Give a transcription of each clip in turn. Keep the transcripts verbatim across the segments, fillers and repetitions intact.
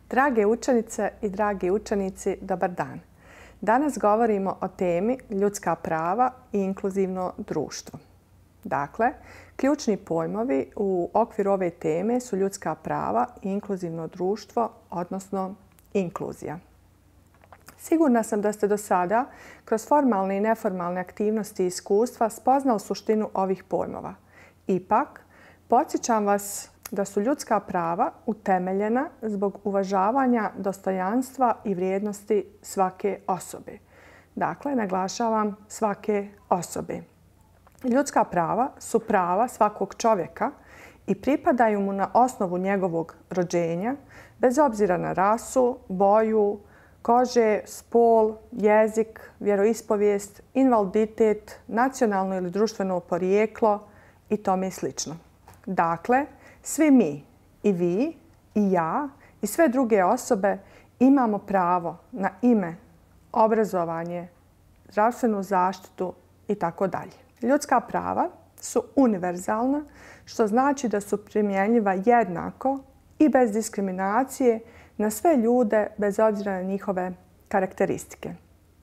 Drage učenice i dragi učenici, dobar dan. Danas govorimo o temi ljudska prava i inkluzivno društvo. Dakle, ključni pojmovi u okviru ove teme su ljudska prava i inkluzivno društvo, odnosno inkluzija. Sigurna sam da ste do sada kroz formalne i neformalne aktivnosti i iskustva spoznali suštinu ovih pojmova. Ipak, podsjećam vas da su ljudska prava utemeljena zbog uvažavanja dostojanstva i vrijednosti svake osobe. Dakle, naglašavam svake osobe. Ljudska prava su prava svakog čovjeka i pripadaju mu na osnovu njegovog rođenja, bez obzira na rasu, boju, kože, spol, jezik, vjeroispovijest, invaliditet, nacionalno ili društveno porijeklo i tome slično. Dakle, svi mi, i vi, i ja, i sve druge osobe imamo pravo na ime, obrazovanje, zdravstvenu zaštitu i tako dalje. Ljudska prava su univerzalna, što znači da su primjenjiva jednako i bez diskriminacije na sve ljude bez obzira na njihove karakteristike.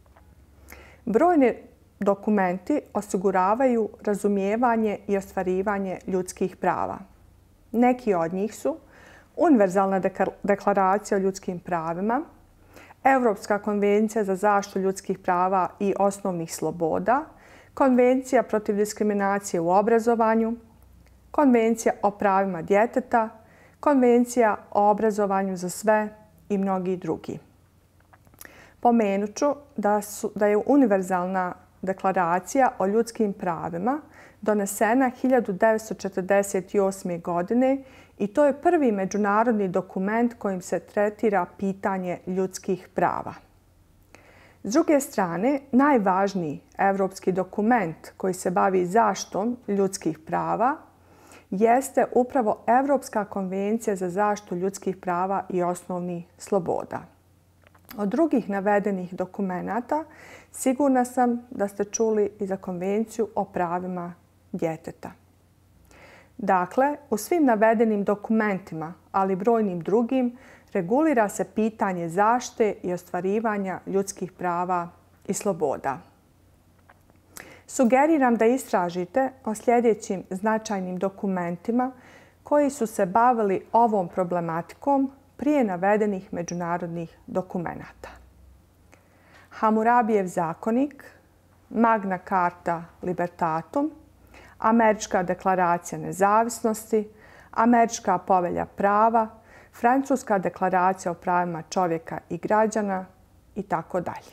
Brojni dokumenti osiguravaju razumijevanje i ostvarivanje ljudskih prava. Neki od njih su Univerzalna deklaracija o ljudskim pravima, Europska konvencija za zaštitu ljudskih prava i osnovnih sloboda, Konvencija protiv diskriminacije u obrazovanju, Konvencija o pravima djeteta, Konvencija o obrazovanju za sve i mnogi drugi. Pomenut ću da, su, da je Univerzalna deklaracija o ljudskim pravima donesena hiljadu devetsto četrdeset osme. godine i to je prvi međunarodni dokument kojim se tretira pitanje ljudskih prava. S druge strane, najvažniji europski dokument koji se bavi zaštitom ljudskih prava jeste upravo Europska konvencija za zaštitu ljudskih prava i osnovnih sloboda. Od drugih navedenih dokumenata sigurna sam da ste čuli i za Konvenciju o pravima djeteta. Dakle, u svim navedenim dokumentima, ali i brojnim drugim, regulira se pitanje zaštite i ostvarivanja ljudskih prava i sloboda. Sugeriram da istražite o sljedećim značajnim dokumentima koji su se bavili ovom problematikom prije navedenih međunarodnih dokumenata. Hamurabijev zakonik, Magna Carta Libertatum, Američka deklaracija nezavisnosti, Američka povelja prava, Francuska deklaracija o pravima čovjeka i građana i tako dalje.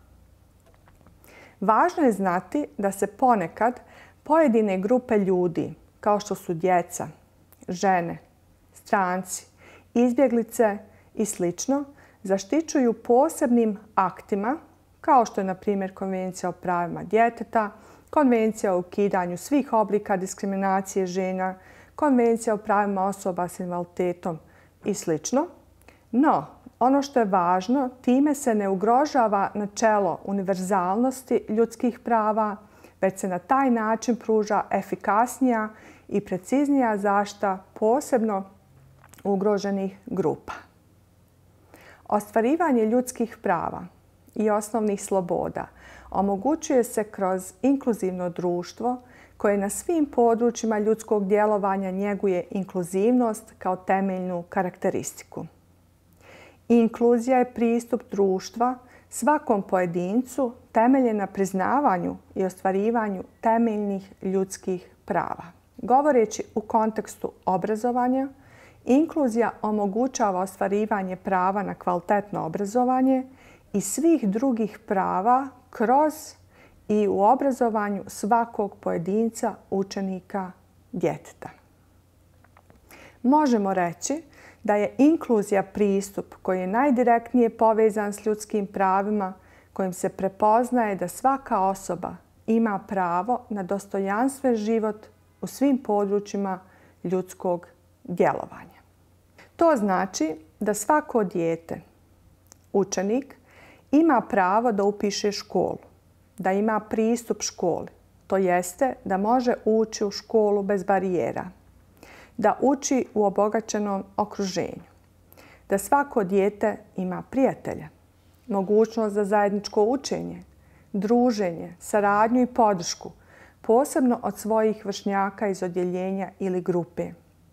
Važno je znati da se ponekad pojedine grupe ljudi, kao što su djeca, žene, stranci, izbjeglice i slično, zaštićuju posebnim aktima, kao što je na primjer Konvencija o pravima djeteta, Konvencija o ukidanju svih oblika diskriminacije žena, Konvencija o pravima osoba s invaliditetom i slično. No, ono što je važno, time se ne ugrožava načelo univerzalnosti ljudskih prava, već se na taj način pruža efikasnija i preciznija zaštita posebno ugroženih grupa. Ostvarivanje ljudskih prava i osnovnih sloboda omogućuje se kroz inkluzivno društvo koje na svim područjima ljudskog djelovanja njeguje inkluzivnost kao temeljnu karakteristiku. Inkluzija je pristup društva svakom pojedincu temeljen na priznavanju i ostvarivanju temeljnih ljudskih prava. Govoreći u kontekstu obrazovanja, inkluzija omogućava ostvarivanje prava na kvalitetno obrazovanje i svih drugih prava kroz i u obrazovanju svakog pojedinca, učenika, djeteta. Možemo reći da je inkluzija pristup koji je najdirektnije povezan s ljudskim pravima, kojim se prepoznaje da svaka osoba ima pravo na dostojanstven život u svim područjima ljudskog djelovanja. To znači da svako dijete, učenik, ima pravo da upiše školu, da ima pristup školi, to jeste da može ući u školu bez barijera, da uči u obogaćenom okruženju, da svako dijete ima prijatelja, mogućnost za zajedničko učenje, druženje, saradnju i podršku, posebno od svojih vršnjaka iz odjeljenja ili grupe.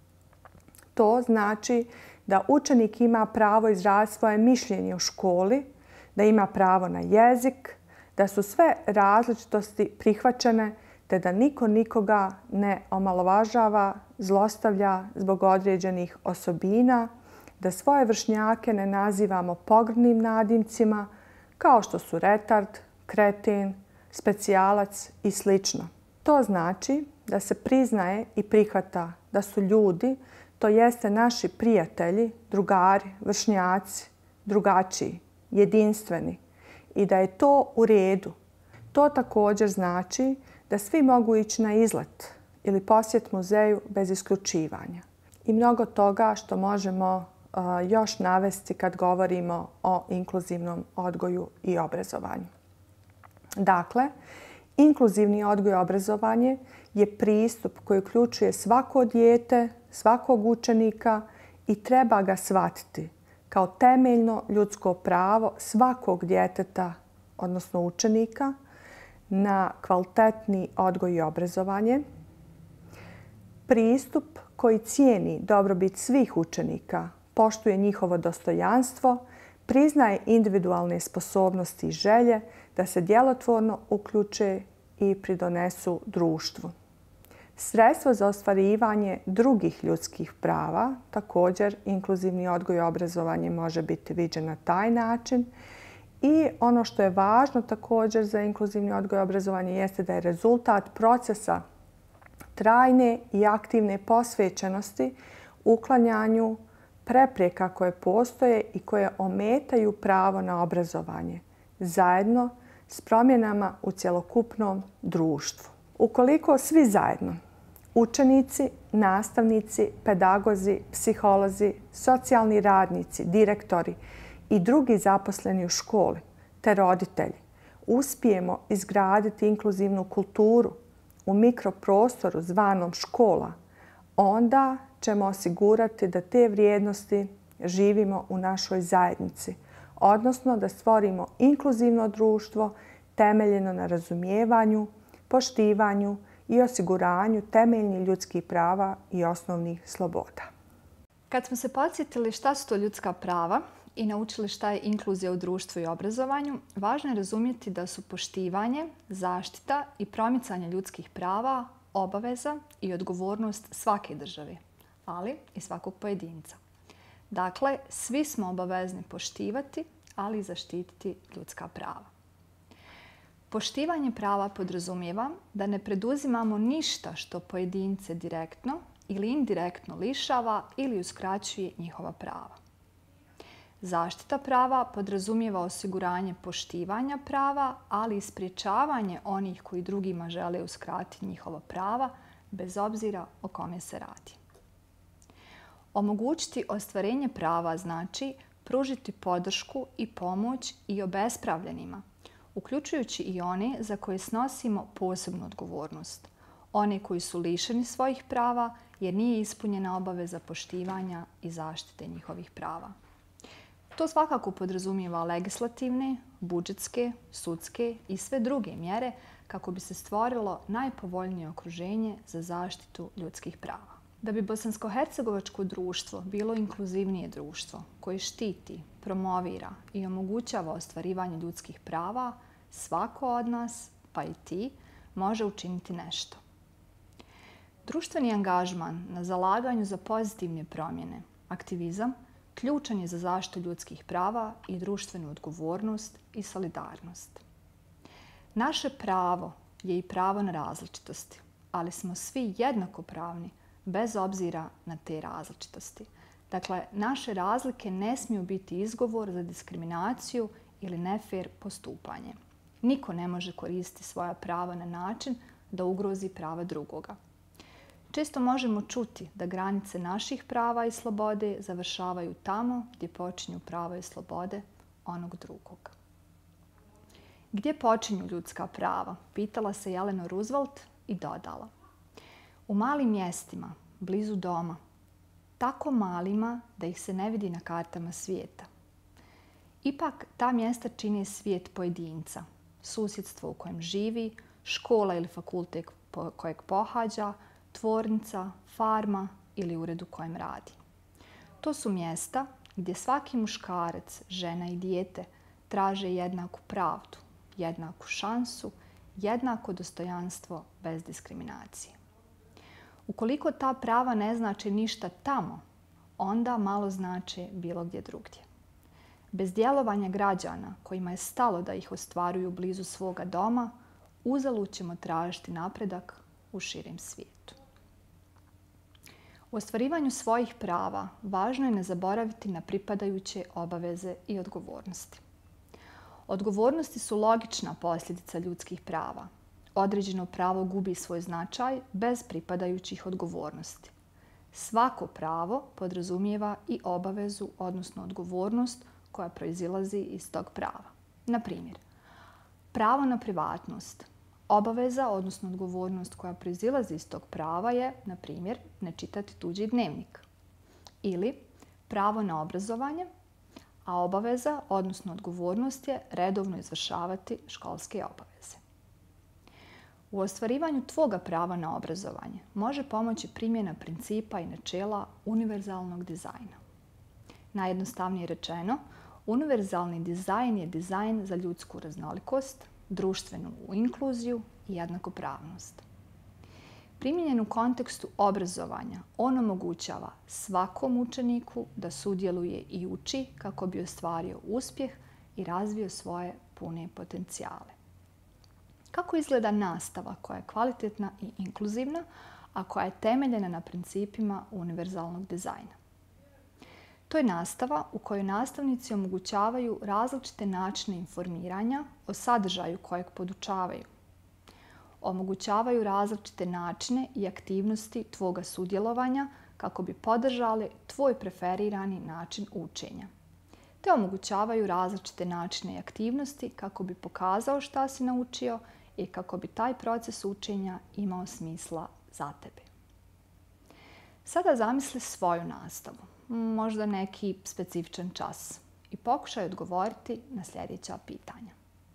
To znači da učenik ima pravo izraziti svoje mišljenje u školi, da ima pravo na jezik, da su sve različitosti prihvaćene te da niko nikoga ne omalovažava, zlostavlja zbog određenih osobina, da svoje vršnjake ne nazivamo pogrdnim nadimcima kao što su retard, kreten, specijalac i sl. To znači da se priznaje i prihvata da su ljudi, to jeste naši prijatelji, drugari, vršnjaci, drugačiji, jedinstveni i da je to u redu. To također znači da svi mogu ići na izlet ili posjet muzeju bez isključivanja. I mnogo toga što možemo uh, još navesti kad govorimo o inkluzivnom odgoju i obrazovanju. Dakle, inkluzivni odgoj i obrazovanje je pristup koji uključuje svako dijete, svakog učenika i treba ga shvatiti kao temeljno ljudsko pravo svakog djeteta, odnosno učenika, na kvalitetni odgoj i obrazovanje. Pristup koji cijeni dobrobit svih učenika, poštuje njihovo dostojanstvo, priznaje individualne sposobnosti i želje da se djelotvorno uključe i pridonesu društvu. Sredstvo za ostvarivanje drugih ljudskih prava, također inkluzivni odgoj i obrazovanje može biti viđen na taj način. I ono što je važno također za inkluzivni odgoj i obrazovanje jeste da je rezultat procesa trajne i aktivne posvećenosti uklanjanju prepreka koje postoje i koje ometaju pravo na obrazovanje, zajedno s promjenama u cjelokupnom društvu. Ukoliko svi zajedno, učenici, nastavnici, pedagozi, psiholozi, socijalni radnici, direktori i drugi zaposleni u školi, te roditelji, uspijemo izgraditi inkluzivnu kulturu u mikroprostoru zvanom škola, onda ćemo osigurati da te vrijednosti živimo u našoj zajednici, odnosno da stvorimo inkluzivno društvo temeljeno na razumijevanju, poštivanju i osiguranju temeljnih ljudskih prava i osnovnih sloboda. Kad smo se podsjetili šta su to ljudska prava i naučili šta je inkluzija u društvu i obrazovanju, važno je razumjeti da su poštivanje, zaštita i promicanje ljudskih prava obaveza i odgovornost svake države, ali i svakog pojedinca. Dakle, svi smo obavezni poštivati, ali i zaštititi ljudska prava. Poštivanje prava podrazumijeva da ne preduzimamo ništa što pojedince direktno ili indirektno lišava ili uskraćuje njihova prava. Zaštita prava podrazumijeva osiguranje poštivanja prava, ali i sprječavanje onih koji drugima žele uskratiti njihova prava, bez obzira o kome se radi. Omogućiti ostvarenje prava znači pružiti podršku i pomoć i obespravljenima, uključujući i one za koje snosimo posebnu odgovornost, one koji su lišeni svojih prava jer nije ispunjena obaveza poštivanja i zaštite njihovih prava. To svakako podrazumijeva legislativne, budžetske, sudske i sve druge mjere kako bi se stvorilo najpovoljnije okruženje za zaštitu ljudskih prava. Da bi bosansko-hercegovačko društvo bilo inkluzivnije društvo koje štiti, promovira i omogućava ostvarivanje ljudskih prava, svako od nas, pa i ti, može učiniti nešto. Društveni angažman na zalaganju za pozitivne promjene, aktivizam, ključan je za zaštitu ljudskih prava i društvenu odgovornost i solidarnost. Naše pravo je i pravo na različitosti, ali smo svi jednakopravni bez obzira na te različitosti. Dakle, naše razlike ne smiju biti izgovor za diskriminaciju ili nefer postupanje. Niko ne može koristiti svoja prava na način da ugrozi prava drugoga. Često možemo čuti da granice naših prava i slobode završavaju tamo gdje počinju prava i slobode onog drugog. Gdje počinju ljudska prava? Pitala se Eleanor Roosevelt i dodala. U malim mjestima, blizu doma. tako malima da ih se ne vidi na kartama svijeta. Ipak ta mjesta čine svijet pojedinca, susjedstvo u kojem živi, škola ili fakultet kojeg pohađa, tvornica, farma ili ured u kojem radi. To su mjesta gdje svaki muškarac, žena i dijete traže jednaku pravdu, jednaku šansu, jednako dostojanstvo bez diskriminacije. Ukoliko ta prava ne znači ništa tamo, onda malo znače bilo gdje drugdje. Bez djelovanja građana kojima je stalo da ih ostvaruju blizu svoga doma, uzalud ćemo tražiti napredak u širem svijetu. U ostvarivanju svojih prava važno je ne zaboraviti na pripadajuće obaveze i odgovornosti. Odgovornosti su logična posljedica ljudskih prava. Određeno pravo gubi svoj značaj bez pripadajućih odgovornosti. Svako pravo podrazumijeva i obavezu, odnosno odgovornost koja proizilazi iz tog prava. Na primjer, pravo na privatnost. Obaveza, odnosno odgovornost koja proizilazi iz tog prava je, na primjer, ne čitati tuđi dnevnik. Ili pravo na obrazovanje, a obaveza, odnosno odgovornost je redovno izvršavati školske obaveze. U ostvarivanju tvoga prava na obrazovanje može pomoći primjena principa i načela univerzalnog dizajna. Najjednostavnije rečeno, univerzalni dizajn je dizajn za ljudsku raznolikost, društvenu inkluziju i jednakopravnost. Primijenjen u kontekstu obrazovanja, on omogućava svakom učeniku da sudjeluje i uči kako bi ostvario uspjeh i razvio svoje pune potencijale. Kako izgleda nastava koja je kvalitetna i inkluzivna, a koja je temeljena na principima univerzalnog dizajna? To je nastava u kojoj nastavnici omogućavaju različite načine informiranja o sadržaju kojeg podučavaju. Omogućavaju različite načine i aktivnosti tvoga sudjelovanja kako bi podržali tvoj preferirani način učenja. Te omogućavaju različite načine i aktivnosti kako bi pokazao šta si naučio i kako bi taj proces učenja imao smisla za tebe. Sada zamisli svoju nastavu, možda neki specifičan čas i pokušaj odgovoriti na sljedeća pitanja.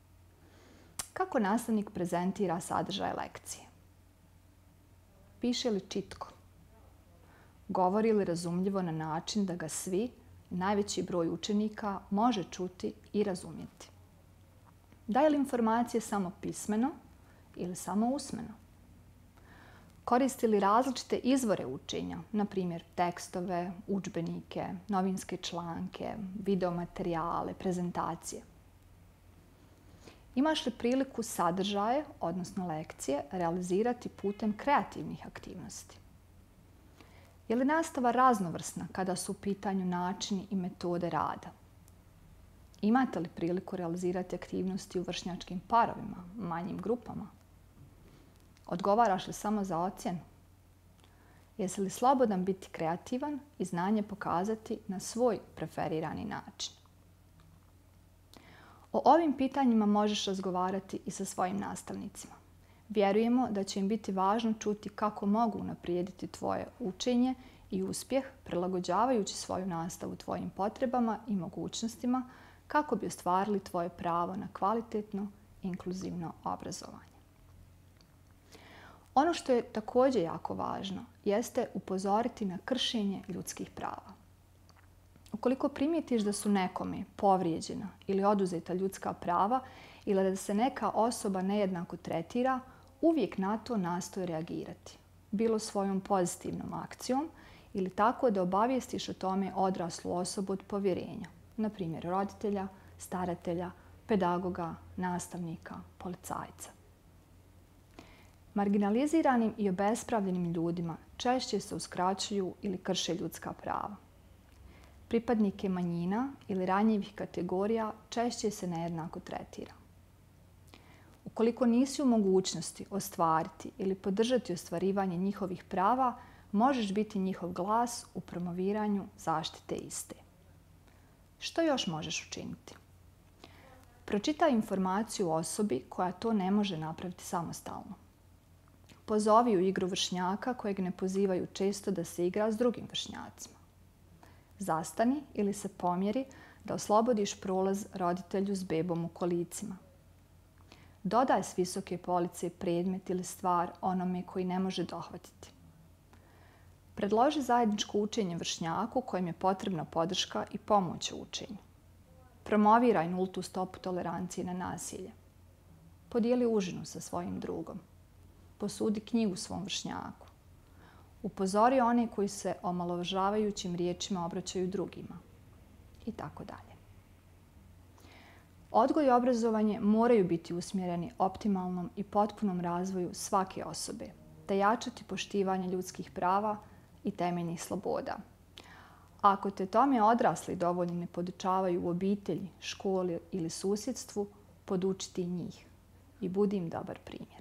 Kako nastavnik prezentira sadržaj lekcije? Piše li čitko? Govori li razumljivo na način da ga svi, najveći broj učenika, može čuti i razumjeti? Daje li informacije samo pismeno ili samo usmeno? Koristi li različite izvore učenja, na primjer tekstove, udžbenike, novinske članke, videomaterijale, prezentacije? Imaš li priliku sadržaje, odnosno lekcije, realizirati putem kreativnih aktivnosti? Je li nastava raznovrsna kada su u pitanju načini i metode rada? Imate li priliku realizirati aktivnosti u vršnjačkim parovima, manjim grupama? Odgovaraš li samo za ocjenu? Jesi li slobodan biti kreativan i znanje pokazati na svoj preferirani način? O ovim pitanjima možeš razgovarati i sa svojim nastavnicima. Vjerujemo da će im biti važno čuti kako mogu unaprijediti tvoje učenje i uspjeh prilagođavajući svoju nastavu tvojim potrebama i mogućnostima kako bi ostvarili tvoje pravo na kvalitetno, inkluzivno obrazovanje. Ono što je također jako važno jeste upozoriti na kršenje ljudskih prava. Ukoliko primijetiš da su nekome povrijeđena ili oduzeta ljudska prava ili da se neka osoba nejednako tretira, uvijek na to nastoji reagirati. Bilo svojom pozitivnom akcijom ili tako da obavijestiš o tome odraslu osobu od povjerenja. Na primjer, roditelja, staratelja, pedagoga, nastavnika, policajca. Marginaliziranim i obespravljenim ljudima češće se uskraćuju ili krše ljudska prava. Pripadnike manjina ili ranjivih kategorija češće se nejednako tretira. Ukoliko nisi u mogućnosti ostvariti ili podržati ostvarivanje njihovih prava, možeš biti njihov glas u promoviranju zaštite iste. Što još možeš učiniti? Pročitaj informaciju o osobi koja to ne može napraviti samostalno. Pozovi u igru vršnjaka kojeg ne pozivaju često da se igra s drugim vršnjacima. Zastani ili se pomjeri da oslobodiš prolaz roditelju s bebom u kolicima. Dodaj s visoke police predmet ili stvar onome koji ne može dohvatiti. Predloži zajedničko učenje vršnjaku kojem je potrebna podrška i pomoć u učenju. Promoviraj nultu stopu tolerancije na nasilje. Podijeli užinu sa svojim drugom. Posudi knjigu svom vršnjaku. Upozori one koji se omalovažavajućim riječima obraćaju drugima. I tako dalje. Odgoj i obrazovanje moraju biti usmjereni optimalnom i potpunom razvoju svake osobe, te jačati poštivanje ljudskih prava i temeljnih sloboda. Ako te tome odrasli dovoljno ne podučavaju u obitelji, školi ili susjedstvu, podučiti njih i budi im dobar primjer.